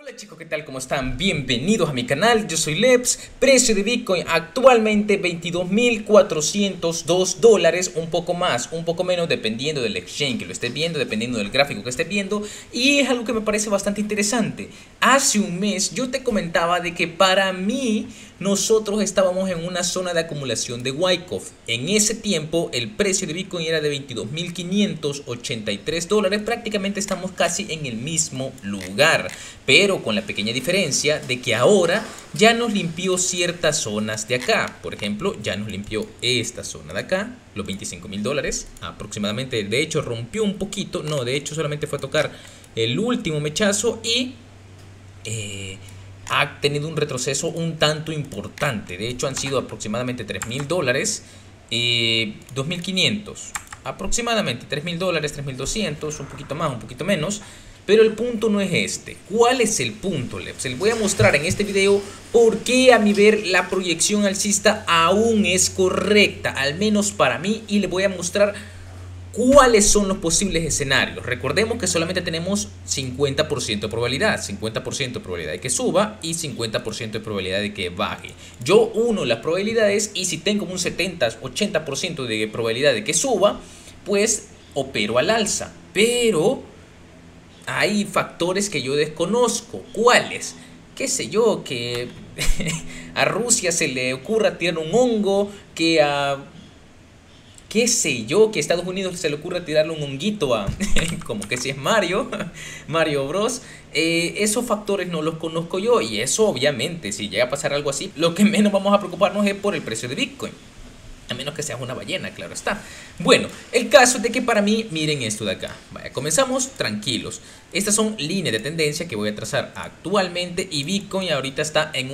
Hola chicos, ¿qué tal? ¿Cómo están? Bienvenidos a mi canal, yo soy Leps. Precio de Bitcoin actualmente $22.402, un poco más, un poco menos dependiendo del exchange que lo estés viendo, dependiendo del gráfico que estés viendo. Y es algo que me parece bastante interesante. Hace un mes yo te comentaba de que para mí nosotros estábamos en una zona de acumulación de Wyckoff. En ese tiempo el precio de Bitcoin era de $22.583, prácticamente estamos casi en el mismo lugar, pero con la pequeña diferencia de que ahora ya nos limpió ciertas zonas de acá. Por ejemplo, ya nos limpió esta zona de acá, los $25.000 aproximadamente. De hecho rompió un poquito, no, de hecho solamente fue a tocar el último mechazo y ha tenido un retroceso un tanto importante. De hecho han sido aproximadamente $3.000, 2.500, aproximadamente $3.000, 3.200, un poquito más, un poquito menos. Pero el punto no es este. ¿Cuál es el punto, Leps? Les voy a mostrar en este video por qué a mi ver la proyección alcista aún es correcta, al menos para mí, y les voy a mostrar cuáles son los posibles escenarios. Recordemos que solamente tenemos 50% de probabilidad, 50% de probabilidad de que suba y 50% de probabilidad de que baje. Yo uno las probabilidades y si tengo un 70-80% de probabilidad de que suba, pues opero al alza. Pero hay factores que yo desconozco. ¿Cuáles? Qué sé yo, que a Rusia se le ocurra tirar un hongo, que a qué sé yo, que a Estados Unidos se le ocurra tirarle un honguito a como que si es Mario Bros. Esos factores no los conozco yo, y eso obviamente si llega a pasar algo así, lo que menos vamos a preocuparnos es por el precio de Bitcoin, a menos que seas una ballena, claro está. Bueno, el caso es de que para mí, miren esto de acá. Vaya, comenzamos tranquilos. Estas son líneas de tendencia que voy a trazar actualmente, y Bitcoin ahorita está en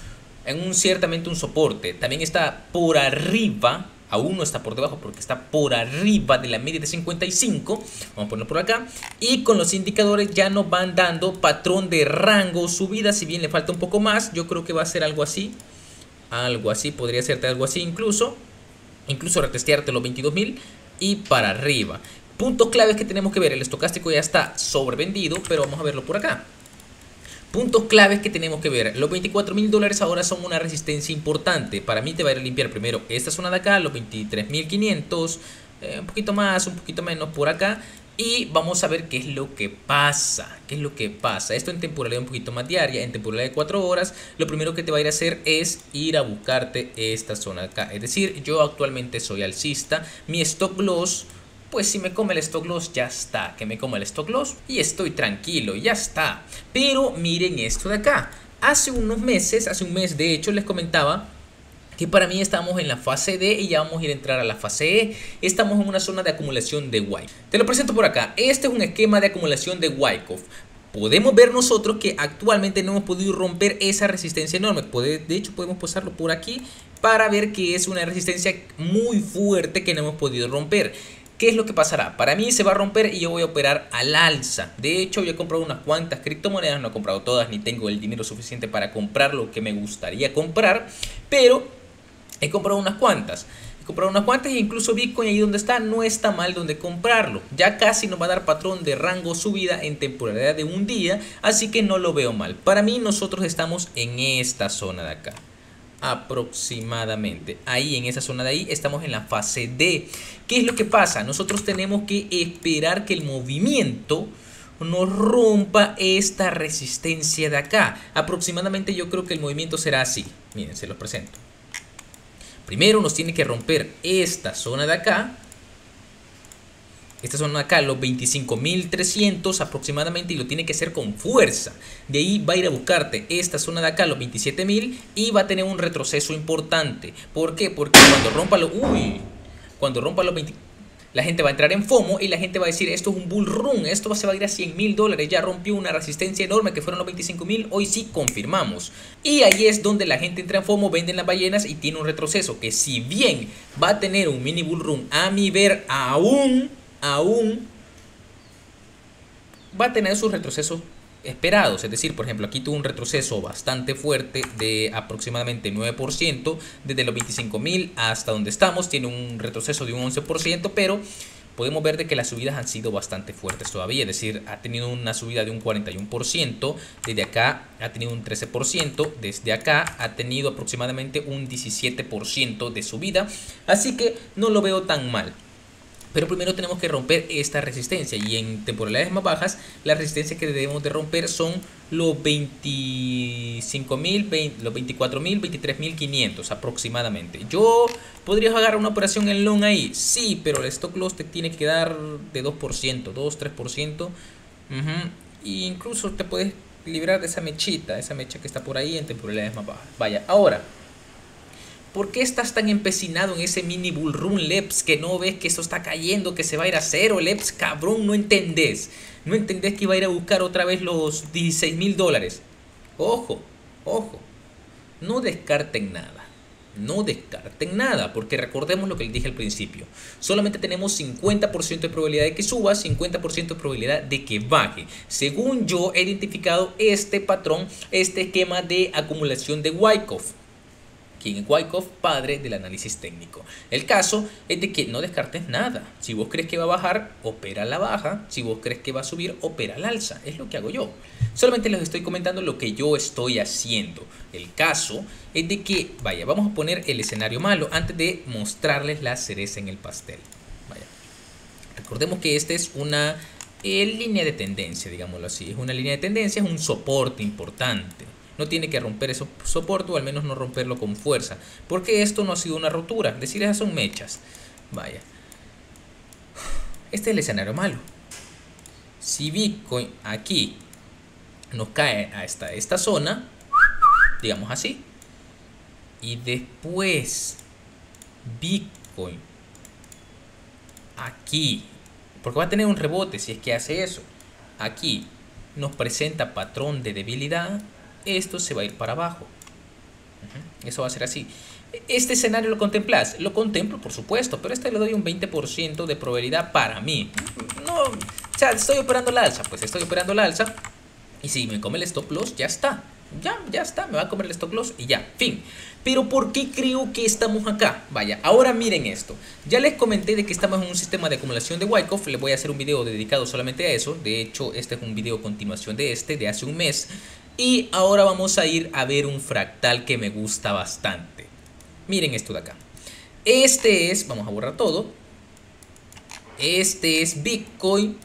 un ciertamente un soporte. También está por arriba, aún no está por debajo porque está por arriba de la media de 55. Vamos a ponerlo por acá. Y con los indicadores ya nos van dando patrón de rango, subida, si bien le falta un poco más. Yo creo que va a ser algo así. Algo así, podría serte algo así incluso retestearte los 22.000 y para arriba. Puntos claves que tenemos que ver. El estocástico ya está sobrevendido, pero vamos a verlo por acá. Puntos claves que tenemos que ver. Los $24.000 ahora son una resistencia importante. Para mí te va a ir a limpiar primero esta zona de acá, los 23.500, un poquito más, un poquito menos por acá. Y vamos a ver qué es lo que pasa. ¿Qué es lo que pasa? Esto en temporalidad un poquito más diaria. En temporalidad de 4 horas, lo primero que te va a ir a hacer es ir a buscarte esta zona de acá. Es decir, yo actualmente soy alcista. Mi stop loss, pues si me come el stop loss, ya está. Que me come el stop loss y estoy tranquilo, ya está. Pero miren esto de acá. Hace unos meses, hace un mes de hecho, les comentaba que para mí estamos en la fase D y ya vamos a ir a entrar a la fase E. Estamos en una zona de acumulación de Wyckoff. Te lo presento por acá. Este es un esquema de acumulación de Wyckoff. Podemos ver nosotros que actualmente no hemos podido romper esa resistencia enorme. De hecho podemos pasarlo por aquí para ver que es una resistencia muy fuerte que no hemos podido romper. ¿Qué es lo que pasará? Para mí se va a romper y yo voy a operar al alza. De hecho, yo he comprado unas cuantas criptomonedas, no he comprado todas, ni tengo el dinero suficiente para comprar lo que me gustaría comprar, pero he comprado unas cuantas. E incluso Bitcoin ahí donde está no está mal donde comprarlo. Ya casi nos va a dar patrón de rango subida en temporalidad de un día, así que no lo veo mal. Para mí nosotros estamos en esta zona de acá. Aproximadamente ahí, en esa zona de ahí estamos en la fase D. ¿Qué es lo que pasa? Nosotros tenemos que esperar que el movimiento nos rompa esta resistencia de acá. Aproximadamente yo creo que el movimiento será así. Miren, se los presento. Primero nos tiene que romper esta zona de acá. Esta zona de acá, los 25.300 aproximadamente, y lo tiene que hacer con fuerza. De ahí va a ir a buscarte esta zona de acá, los 27.000, y va a tener un retroceso importante. ¿Por qué? Porque cuando rompa los 20, la gente va a entrar en FOMO y la gente va a decir, esto es un bull run, esto se va a ir a $100.000, ya rompió una resistencia enorme que fueron los 25.000, hoy sí confirmamos. Y ahí es donde la gente entra en FOMO, venden las ballenas y tiene un retroceso que, si bien va a tener un mini bull run, a mi ver aún va a tener sus retrocesos esperados. Es decir, por ejemplo, aquí tuvo un retroceso bastante fuerte de aproximadamente 9%, desde los 25.000 hasta donde estamos, tiene un retroceso de un 11%, pero podemos ver de que las subidas han sido bastante fuertes todavía, es decir, ha tenido una subida de un 41%, desde acá ha tenido un 13%, desde acá ha tenido aproximadamente un 17% de subida, así que no lo veo tan mal. Pero primero tenemos que romper esta resistencia, y en temporalidades más bajas la resistencia que debemos de romper son los 25.000, los 24.000, 23.500 aproximadamente. Yo podría agarrar una operación en long ahí, sí, pero el stop loss te tiene que dar de 2%, 2-3%, e incluso te puedes librar de esa mecha que está por ahí en temporalidades más bajas. Vaya, ahora, ¿por qué estás tan empecinado en ese mini bull run, Leps? Que no ves que esto está cayendo, que se va a ir a cero, Leps, cabrón, no entendés. No entendés que iba a ir a buscar otra vez los 16.000 dólares. Ojo, ojo, no descarten nada. No descarten nada, porque recordemos lo que les dije al principio. Solamente tenemos 50% de probabilidad de que suba, 50% de probabilidad de que baje. Según yo he identificado este patrón, este esquema de acumulación de Wyckoff. Quien es Wyckoff, padre del análisis técnico. El caso es de que no descartes nada. Si vos crees que va a bajar, opera a la baja. Si vos crees que va a subir, opera al alza. Es lo que hago yo. Solamente les estoy comentando lo que yo estoy haciendo. El caso es de que, vaya, vamos a poner el escenario malo antes de mostrarles la cereza en el pastel. Vaya. Recordemos que esta es una línea de tendencia, digámoslo así. Es una línea de tendencia, es un soporte importante. No tiene que romper ese soporte, o al menos no romperlo con fuerza, porque esto no ha sido una rotura, es decir, esas son mechas. Vaya, este es el escenario malo. Si Bitcoin aquí nos cae hasta esta zona, digamos así, y después Bitcoin aquí, porque va a tener un rebote si es que hace eso, aquí nos presenta patrón de debilidad, esto se va a ir para abajo. Eso va a ser así. ¿Este escenario lo contemplas? Lo contemplo, por supuesto, pero le doy un 20% de probabilidad para mí. No, o sea, estoy operando la alza, pues estoy operando la alza. Y si me come el stop loss, ya está. Ya está, me va a comer el stop loss y ya, fin. Pero ¿por qué creo que estamos acá? Vaya, ahora miren esto. Ya les comenté de que estamos en un sistema de acumulación de Wyckoff. Les voy a hacer un video dedicado solamente a eso. De hecho, este es un video continuación de de hace un mes. Y ahora vamos a ir a ver un fractal que me gusta bastante. Miren esto de acá. Este es, vamos a borrar todo. Este es Bitcoin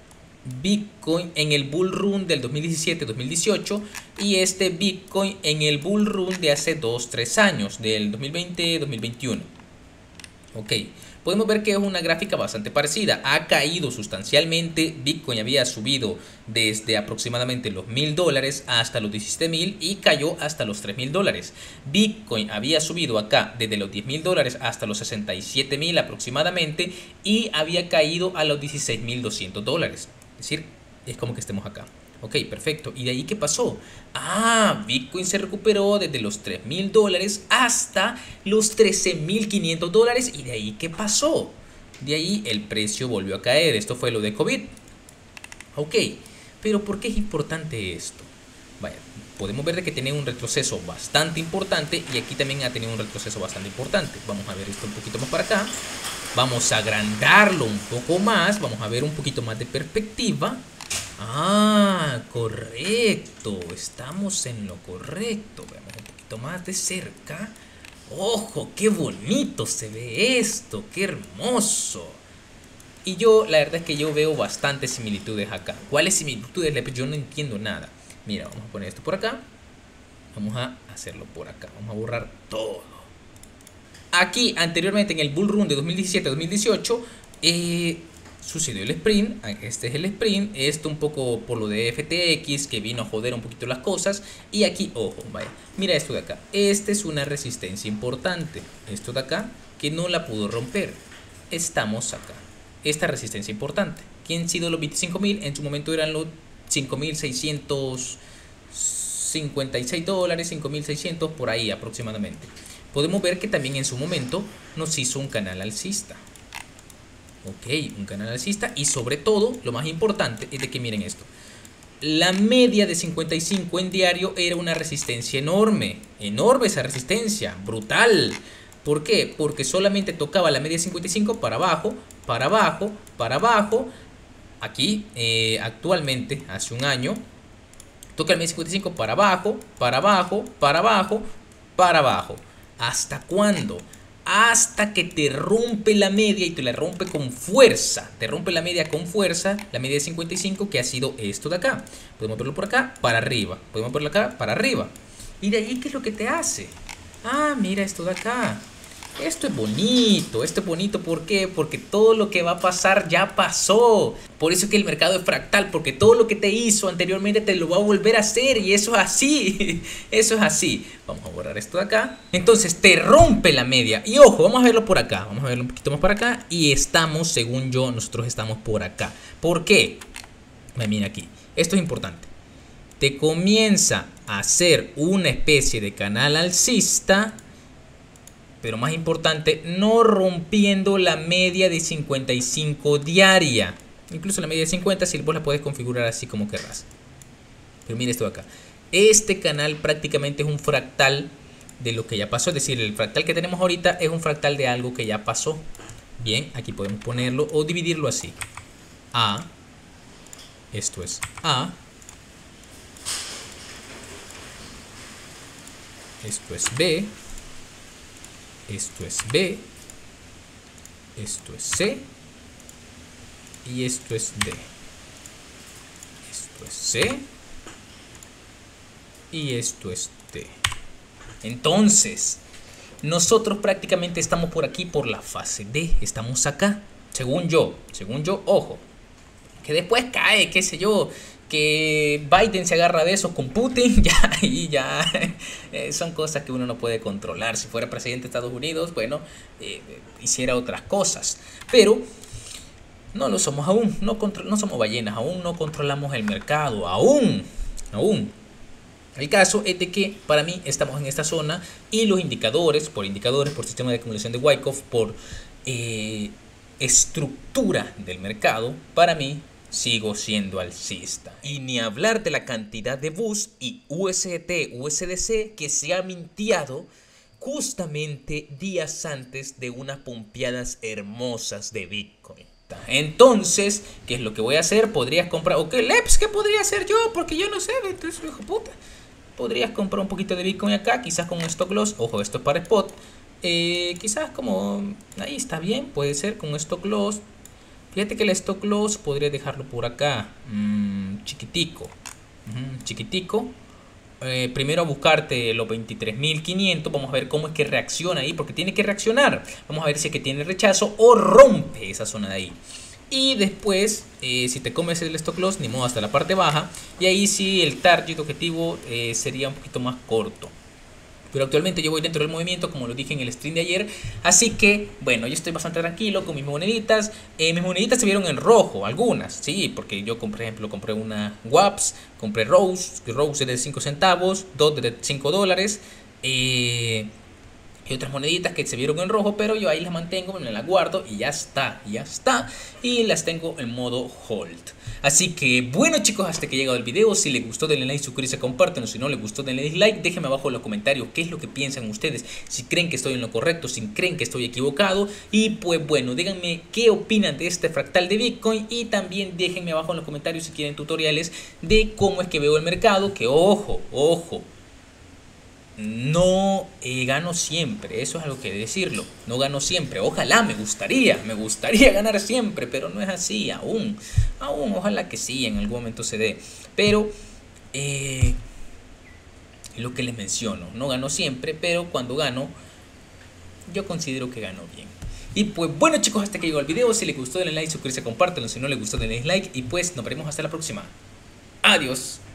en el bull run del 2017-2018 y este Bitcoin en el bull run de hace 2-3 años, del 2020-2021. Ok, podemos ver que es una gráfica bastante parecida. Ha caído sustancialmente. Bitcoin había subido desde aproximadamente los $1.000 hasta los 17.000 y cayó hasta los $3.000. Bitcoin había subido acá desde los $10.000 hasta los 67.000 aproximadamente y había caído a los $16.200. Es decir, es como que estemos acá. Ok, perfecto. ¿Y de ahí qué pasó? Ah, Bitcoin se recuperó desde los $3.000 hasta los $13.500. ¿Y de ahí qué pasó? De ahí el precio volvió a caer. Esto fue lo de COVID. Ok, pero ¿por qué es importante esto? Vaya, podemos ver de que tiene un retroceso bastante importante y aquí también ha tenido un retroceso bastante importante. Vamos a ver esto un poquito más para acá. Vamos a agrandarlo un poco más. Vamos a ver un poquito más de perspectiva. Ah, correcto. Estamos en lo correcto. Veamos un poquito más de cerca. ¡Ojo! ¡Qué bonito se ve esto! ¡Qué hermoso! Y yo, la verdad es que yo veo bastantes similitudes acá. ¿Cuáles similitudes? Yo no entiendo nada. Mira, vamos a poner esto por acá. Vamos a hacerlo por acá. Vamos a borrar todo. Aquí, anteriormente, en el bull run de 2017-2018, sucedió el sprint. Este es el sprint. Esto un poco por lo de FTX, que vino a joder un poquito las cosas. Y aquí, ojo, vaya, mira esto de acá. Esta es una resistencia importante. Esto de acá, que no la pudo romper. Estamos acá. Esta resistencia importante. ¿Quién han sido los 25.000? En su momento eran los 5.656 dólares, 5.600 por ahí aproximadamente. Podemos ver que también en su momento nos hizo un canal alcista. Ok, un canal alcista. Y sobre todo, lo más importante es de que miren esto. La media de 55 en diario era una resistencia enorme. Enorme esa resistencia, brutal. ¿Por qué? Porque solamente tocaba la media de 55 para abajo, para abajo. Aquí, actualmente, hace un año, toca el media 55 para abajo, para abajo, para abajo, para abajo. ¿Hasta cuándo? Hasta que te rompe la media y te la rompe con fuerza. Te rompe la media con fuerza, la media de 55, que ha sido esto de acá. Podemos verlo por acá, para arriba. Podemos verlo acá, para arriba. Y de ahí, ¿qué es lo que te hace? Ah, mira esto de acá. Esto es bonito, ¿por qué? Porque todo lo que va a pasar ya pasó. Por eso es que el mercado es fractal, porque todo lo que te hizo anteriormente te lo va a volver a hacer, y eso es así, eso es así. Vamos a borrar esto de acá. Entonces te rompe la media, y ojo, vamos a verlo por acá, vamos a verlo un poquito más para acá, y estamos, según yo, nosotros estamos por acá. ¿Por qué? Mira aquí, esto es importante. Te comienza a hacer una especie de canal alcista, pero más importante, no rompiendo la media de 55 diaria. Incluso la media de 50, si vos la puedes configurar así como querrás. Pero mira esto de acá. Este canal prácticamente es un fractal de lo que ya pasó. Es decir, el fractal que tenemos ahorita es un fractal de algo que ya pasó. Bien, aquí podemos ponerlo o dividirlo así. A. Esto es A. Esto es B. Esto es B, esto es C y esto es D. Esto es C y esto es D. Entonces, nosotros prácticamente estamos por aquí por la fase D. Estamos acá, según yo, ojo. Que después cae, qué sé yo, que Biden se agarra de esos con Putin, ya son cosas que uno no puede controlar. Si fuera presidente de Estados Unidos, bueno, hiciera otras cosas, pero no lo somos aún, no somos ballenas, aún no controlamos el mercado, aún. El caso es de que para mí estamos en esta zona, y los indicadores, por sistema de acumulación de Wyckoff, por estructura del mercado, para mí sigo siendo alcista. Y ni hablar de la cantidad de BUS y USDT, USDC que se ha minteado justamente días antes de unas pumpeadas hermosas de Bitcoin. Entonces, ¿qué es lo que voy a hacer? Podrías comprar, o qué Leps, ¿qué podría hacer yo? Porque yo no sé, entonces, hijo puta. Podrías comprar un poquito de Bitcoin acá, quizás con un stop loss. Ojo, esto es para spot. Quizás como ahí está bien, puede ser con un stop loss. Fíjate que el stock loss podría dejarlo por acá, chiquitico. Primero a buscarte los 23.500. Vamos a ver cómo es que reacciona ahí, porque tiene que reaccionar. Vamos a ver si es que tiene rechazo o rompe esa zona de ahí. Y después, si te comes el stock loss, ni modo, hasta la parte baja. Y ahí sí el target objetivo sería un poquito más corto. Pero actualmente yo voy dentro del movimiento, como lo dije en el stream de ayer. Así que, bueno, yo estoy bastante tranquilo con mis moneditas. Mis moneditas se vieron en rojo, algunas, sí. Porque yo, por ejemplo, compré una WAPS, compré Rose es de 5 centavos, DOT de 5 dólares. Y otras moneditas que se vieron en rojo, pero yo ahí las mantengo, me las guardo y ya está. Y las tengo en modo hold. Así que bueno, chicos, hasta que ha llegado el video. Si les gustó, denle like, suscríbanse, compártanlo. Si no les gustó, denle dislike. Déjenme abajo en los comentarios qué es lo que piensan ustedes, si creen que estoy en lo correcto, si creen que estoy equivocado. Y pues bueno, díganme qué opinan de este fractal de Bitcoin. Y también déjenme abajo en los comentarios si quieren tutoriales de cómo es que veo el mercado. Que ojo, no gano siempre, eso es algo que decirlo. No gano siempre, ojalá, me gustaría ganar siempre, pero no es así, aún, ojalá que sí, en algún momento se dé. Pero lo que les menciono, no gano siempre, pero cuando gano, yo considero que gano bien. Y pues bueno, chicos, hasta que llegó el video. Si les gustó, denle like, suscríbanse, compártanlo. Si no les gustó, denle dislike. Y pues nos veremos hasta la próxima. Adiós.